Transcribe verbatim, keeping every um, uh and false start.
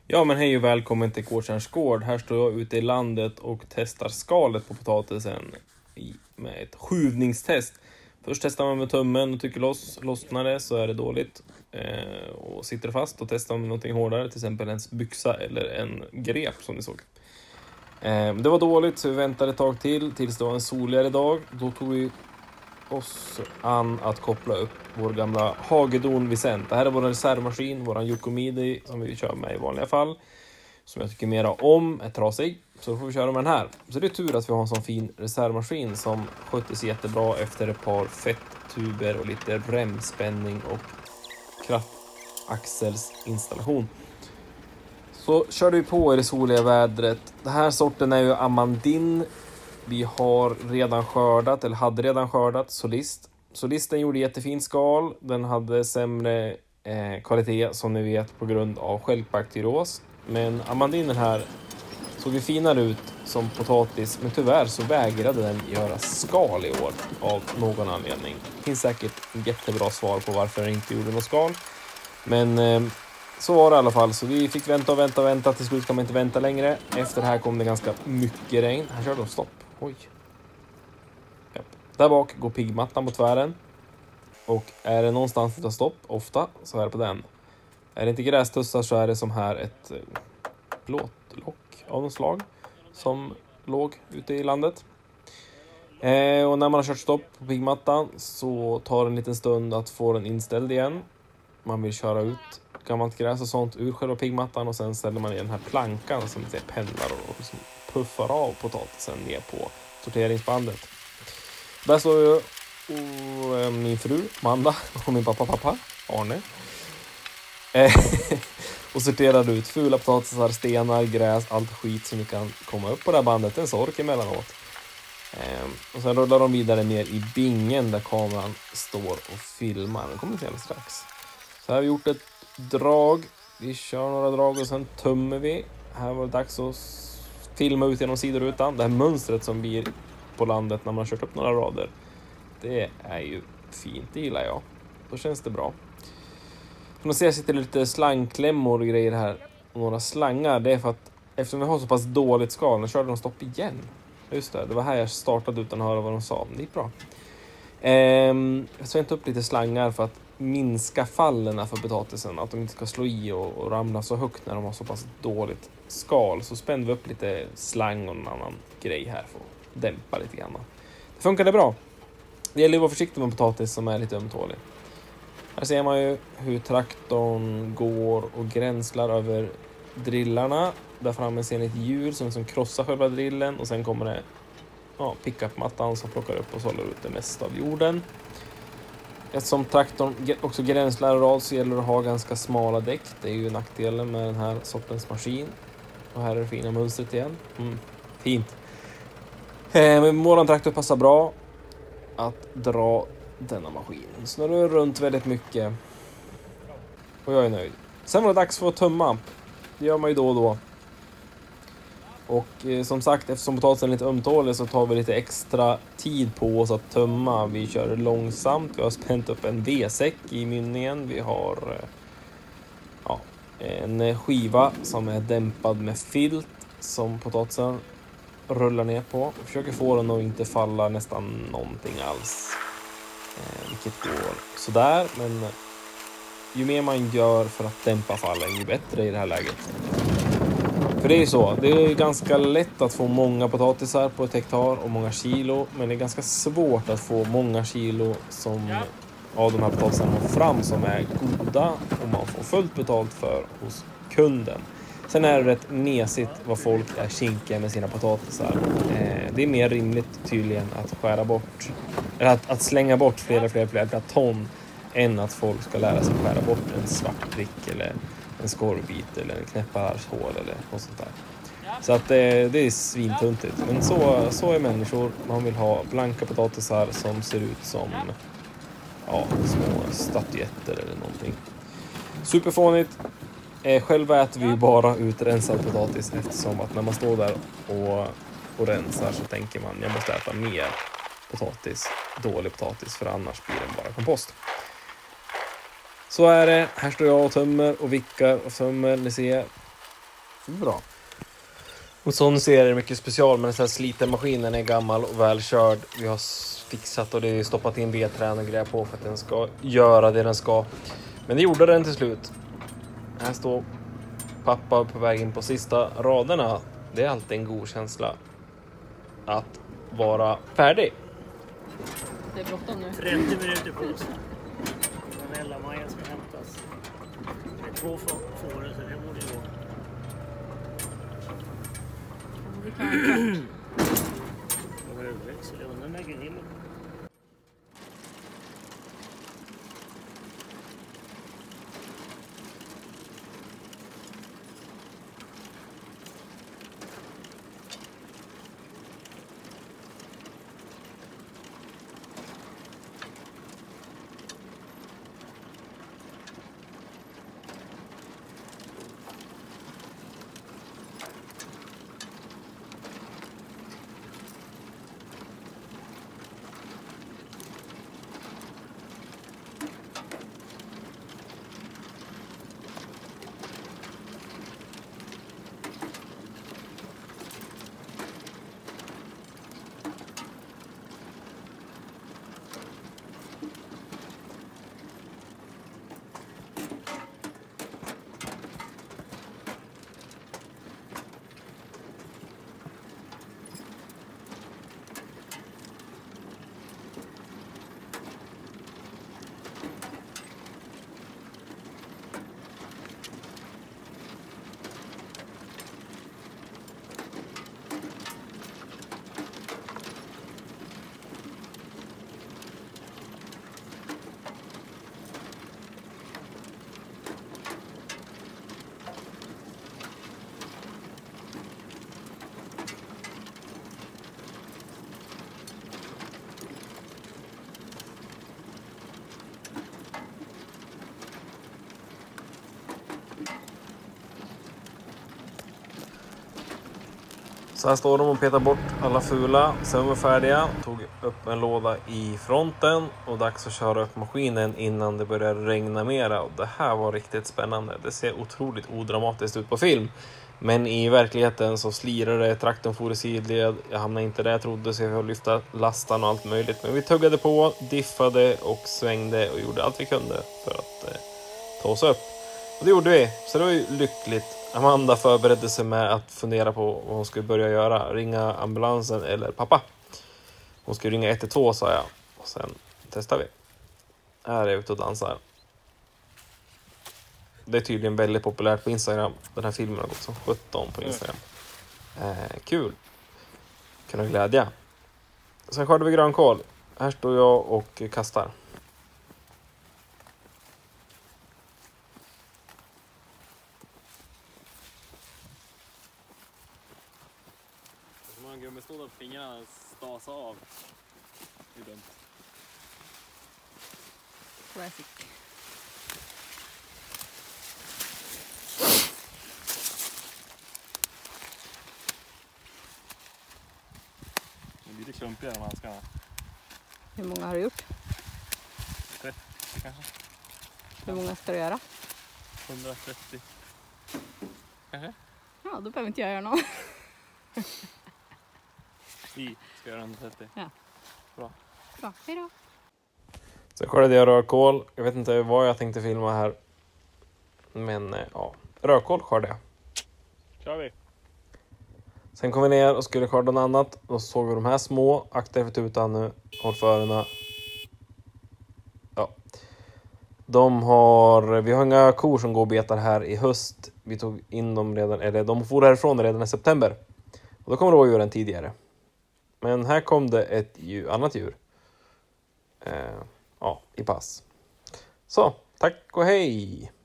Ja men hej och välkommen till Gårdstjärns gård. Här står jag ute i landet och testar skalet på potatisen i, med ett skjuvningstest. Först testar man med tummen och tycker loss, lossnar det så är det dåligt. Eh, och sitter det fast och testar man med någonting hårdare, till exempel en byxa eller en grep som ni såg. Eh, det var dåligt så vi väntade ett tag till tills det var en soligare dag. Då tog vi oss an att koppla upp vår gamla Hagedorn Vicent. Det här är vår reservmaskin, våran Yokomidi som vi kör med i vanliga fall. Som jag tycker mera om, är trasig. Så då får vi köra med den här. Så det är tur att vi har en sån fin reservmaskin som sköttes jättebra efter ett par fetttuber och lite remspänning och kraftaxelsinstallation. Så körde vi på i det soliga vädret. Den här sorten är ju Amandin. Vi har redan skördat, eller hade redan skördat, Solist. Solisten gjorde jättefint skal. Den hade sämre eh, kvalitet som ni vet på grund av stjälkbakterios. Men Amandinen här såg ju finare ut som potatis. Men tyvärr så vägrade den göra skal i år av någon anledning. Det finns säkert ett jättebra svar på varför den inte gjorde något skal. Men eh, så var det i alla fall. Så vi fick vänta och vänta och vänta. Till slut kan man inte vänta längre. Efter det här kom det ganska mycket regn. Här körde de stopp. Oj. Japp. Där bak går piggmattan på tvären. Och är det någonstans det tar stopp, ofta, så är det på den. Är det inte grästussar så är det som här ett plåtlock av något slag. Som låg ute i landet. Eh, och när man har kört stopp på piggmattan så tar det en liten stund att få den inställd igen. Man vill köra ut gammalt gräs och sånt ur själva piggmattan. Och sen ställer man i den här plankan som lite pendlar och liksom puffar av potatisen ner på sorteringsbandet. Där står ju och min fru Amanda och min pappa pappa Arne och sorterar ut fula potatisar, stenar, gräs, allt skit som kan komma upp på det här bandet. En sork emellanåt. Och sen rullar de vidare ner i bingen där kameran står och filmar. Den kommer till alldeles strax. Så här har vi gjort ett drag. Vi kör några drag och sen tömmer vi. Här var det dags att filma ut genom sidorutan. Det här mönstret som blir på landet när man har kört upp några rader. Det är ju fint, det gillar jag. Då känns det bra. Som man ser sitter lite slangklämmor och grejer här. Och några slangar. Det är för att eftersom vi har så pass dåligt skal. Nu körde de stopp igen. Just det, det var här jag startade utan att höra vad de sa. Det gick bra. Ehm, jag ska inte upp lite slangar för att minska fallen för potatisen. Att de inte ska slå i och, och ramla så högt när de har så pass dåligt skal. Så spände vi upp lite slang och en annan grej här för att dämpa lite grann. Det funkade bra. Det gäller att vara försiktig med potatis som är lite ömtålig. Här ser man ju hur traktorn går och gränslar över drillarna. Där framme ser ni ett djur som, som krossar själva drillen. Och sen kommer det ja, pick-up-mattan som plockar upp och sållar ut det mesta av jorden. Eftersom traktorn också gränslar rad så gäller det att ha ganska smala däck. Det är ju nackdelen med den här sortens maskin. Och här är det fina mönstret igen. Mm, fint. Eh, men våran traktor passar bra att dra denna maskin. Snurrar runt väldigt mycket. Och jag är nöjd. Sen var det dags för att tömma. Det gör man ju då och då. Och eh, som sagt, eftersom potatisen är lite ömtålig så tar vi lite extra tid på oss att tömma. Vi kör långsamt. Vi har spänt upp en V-säck i mynningen. Vi har eh, ja, en skiva som är dämpad med filt som potatisen rullar ner på. Vi försöker få den att inte falla nästan någonting alls. Eh, vilket går sådär. Men ju mer man gör för att dämpa fallen, ju bättre i det här läget. För det är ju så. Det är ganska lätt att få många potatisar på ett hektar och många kilo. Men det är ganska svårt att få många kilo som av de här potatisarna man får fram som är goda och man får fullt betalt för hos kunden. Sen är det rätt mesigt vad folk är kinkiga med sina potatisar. Eh, det är mer rimligt tydligen att skära bort, eller att, att slänga bort flera, flera, flera ton än att folk ska lära sig skära bort en svart prick eller en skorvbit eller en knäpparshål eller något sånt där. Så att det, det är svintuntigt. Men så, så är människor. Man vill ha blanka potatisar som ser ut som ja, små statyetter eller någonting. Superfånigt. Eh, själva äter vi ju bara utrensad potatis eftersom att när man står där och, och rensar så tänker man jag måste äta mer potatis, dålig potatis för annars blir den bara kompost. Så är det. Här står jag och tömmer och vickar och tömmer. Ni ser Bra. Och sån serie är mycket special, men den här slitermaskinen är gammal och välkörd. Vi har fixat och det är stoppat in vedträn och grejer på för att den ska göra det den ska. Men det gjorde den till slut. Här står pappa på väg in på sista raderna. Det är alltid en god känsla att vara färdig. Det är bråttom nu. trettio minuter på oss. Den Ella Maja ska hämtas. Det är två fåror så det borde ju gå. Vi kan en kvart. Då var det växel. Jag undrar när Gunilla. Så här står de och petar bort alla fula. Sen var vi färdiga. Tog upp en låda i fronten. Och dags att köra upp maskinen innan det börjar regna mera. Och det här var riktigt spännande. Det ser otroligt odramatiskt ut på film. Men i verkligheten så slirade det. Traktorn for i sidled. Jag hamnade inte där jag trodde, så jag fick lyfta lastan och allt möjligt. Men vi tuggade på, diffade och svängde och gjorde allt vi kunde för att eh, ta oss upp. Och det gjorde vi. Så det var ju lyckligt. Amanda förberedde sig med att fundera på vad hon skulle börja göra. Ringa ambulansen eller pappa. Hon skulle ringa ett ett två, sa jag. Och sen testar vi. Här är jag ute och dansar. Det är tydligen väldigt populärt på Instagram. Den här filmen har gått som sjutton på Instagram. Eh, kul. Kunna glädja. Sen skördade vi grönkål. Här står jag och kastar. Man gummi stod och fingrarna stas av. Det är dumt. Classic. Det blir lite klumpigare än handskarna. Hur många har du gjort? trettio kanske. Hur många ska du göra? hundratrettio. Kanske? Ja, då behöver inte jag göra någon. Vi ska göra hundratrettio. Ja. Bra. Bra, hej då. Sen skördade jag rödkål. Jag vet inte vad jag tänkte filma här. Men eh, ja, rödkål skördade jag. Kör vi. Sen kom vi ner och skulle skörda något annat. Då såg vi de här små. Akta er för tutan nu. Håll för öronen. Ja. De har, vi har inga kor som går och betar här i höst. Vi tog in dem redan, eller de får härifrån redan i september. Och då kommer rådjuren tidigare. Men här kom det ett djur, annat djur. Eh, ja, i pass. Så, tack och hej!